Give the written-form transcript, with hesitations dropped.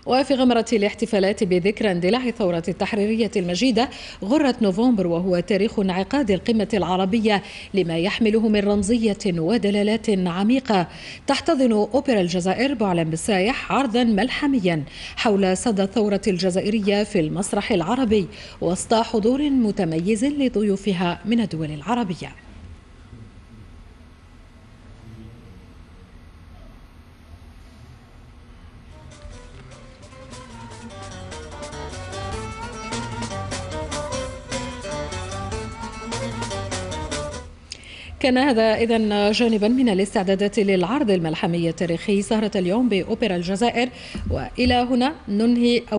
وفي غمرة الاحتفالات بذكرى اندلاع الثورة التحريرية المجيدة غرة نوفمبر، وهو تاريخ انعقاد القمة العربية لما يحمله من رمزية ودلالات عميقة، تحتضن أوبرا الجزائر بعلم بالسايح عرضا ملحميا حول صدى الثورة الجزائرية في المسرح العربي وسط حضور متميز لضيوفها من الدول العربية. كان هذا إذن جانبا من الاستعدادات للعرض الملحمي التاريخي سهرة اليوم بأوبرا الجزائر. وإلى هنا ننهي